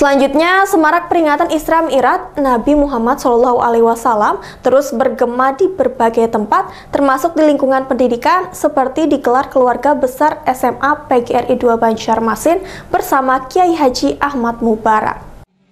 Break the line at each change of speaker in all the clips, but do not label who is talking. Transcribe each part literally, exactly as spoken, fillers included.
Selanjutnya, semarak peringatan Isra Mi'raj Nabi Muhammad shallallahu alaihi wasallam terus bergema di berbagai tempat, termasuk di lingkungan pendidikan, seperti digelar keluarga besar S M A P G R I dua Banjarmasin bersama Kiai Haji Ahmad Mubarak.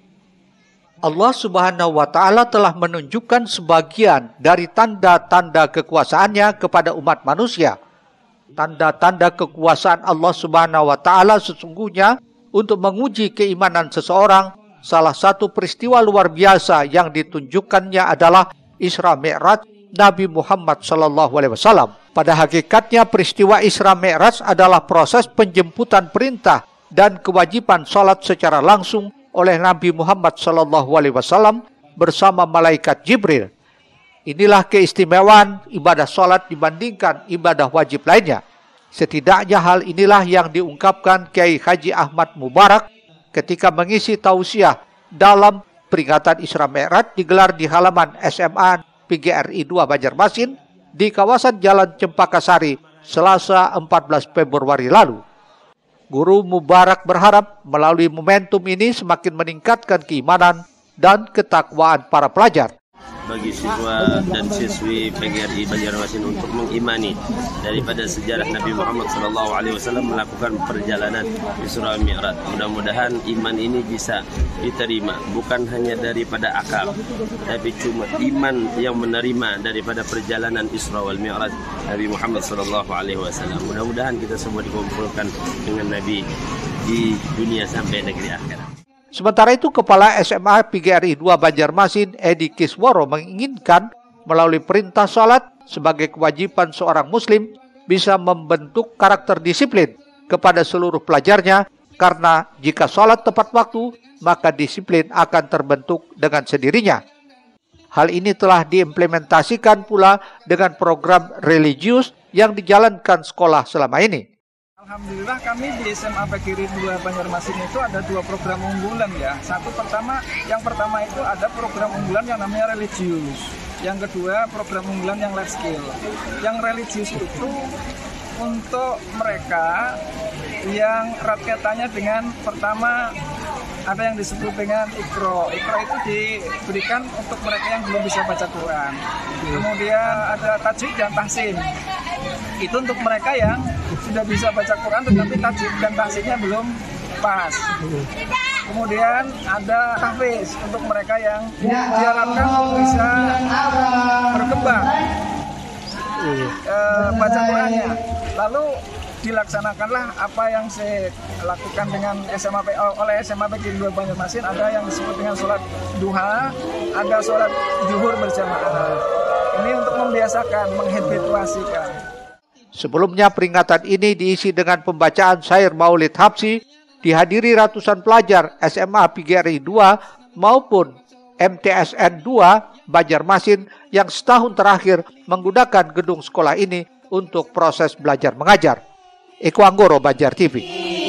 Allah Subhanahu wa Ta'ala telah menunjukkan sebagian dari tanda-tanda kekuasaannya kepada umat manusia. Tanda-tanda kekuasaan Allah Subhanahu wa Ta'ala sesungguhnya untuk menguji keimanan seseorang. Salah satu peristiwa luar biasa yang ditunjukkannya adalah Isra Mi'raj Nabi Muhammad shallallahu alaihi wasallam. Pada hakikatnya peristiwa Isra Mi'raj adalah proses penjemputan perintah dan kewajiban salat secara langsung oleh Nabi Muhammad shallallahu alaihi wasallam bersama malaikat Jibril. Inilah keistimewaan ibadah salat dibandingkan ibadah wajib lainnya. Setidaknya hal inilah yang diungkapkan Kiai Haji Ahmad Mubarak ketika mengisi tausiah dalam peringatan Isra Mi'raj digelar di halaman S M A P G R I dua Banjarmasin di kawasan Jalan Cempaka Sari, Selasa empat belas Februari lalu. Guru Mubarak berharap melalui momentum ini semakin meningkatkan keimanan dan ketakwaan para pelajar.
Bagi siswa dan siswi P G R I Banjarmasin untuk mengimani daripada sejarah Nabi Muhammad shallallahu alaihi wasallam melakukan perjalanan Isra Mi'raj. Mudah-mudahan iman ini bisa diterima bukan hanya daripada akal, tapi cuma iman yang menerima daripada perjalanan Isra wal Mi'raj Nabi Muhammad shallallahu alaihi wasallam. Mudah-mudahan kita semua dikumpulkan dengan Nabi di dunia sampai negeri akhirat.
Sementara itu, Kepala S M A P G R I dua Banjarmasin, Edi Kisworo, menginginkan melalui perintah salat sebagai kewajiban seorang muslim bisa membentuk karakter disiplin kepada seluruh pelajarnya, karena jika salat tepat waktu, maka disiplin akan terbentuk dengan sendirinya. Hal ini telah diimplementasikan pula dengan program religius yang dijalankan sekolah selama ini.
Alhamdulillah kami di S M A P G R I dua Banjarmasin itu ada dua program unggulan ya. Satu pertama, yang pertama itu ada program unggulan yang namanya religius. Yang kedua program unggulan yang life skill. Yang religius itu untuk mereka yang erat kaitannya dengan pertama ada yang disebut dengan Iqra. Iqra itu diberikan untuk mereka yang belum bisa baca Quran. Kemudian ada tajwid dan tahsin. Itu untuk mereka yang sudah bisa baca Quran tetapi tajwid dan tahsinnya belum pas. Kemudian ada tahfiz untuk mereka yang diharapkan bisa berkembang e, baca Qurannya. Lalu dilaksanakanlah apa yang saya lakukan dengan S M A P, oleh S M A P G R I dua Banjarmasin. Ada yang disebut dengan sholat duha, ada sholat zuhur berjamaah. Ini untuk membiasakan, menghabituasikan.
Sebelumnya peringatan ini diisi dengan pembacaan syair Maulid Habsyi, dihadiri ratusan pelajar S M A P G R I dua maupun M T S N dua Banjarmasin yang setahun terakhir menggunakan gedung sekolah ini untuk proses belajar mengajar. Eko Anggoro, Banjar T V.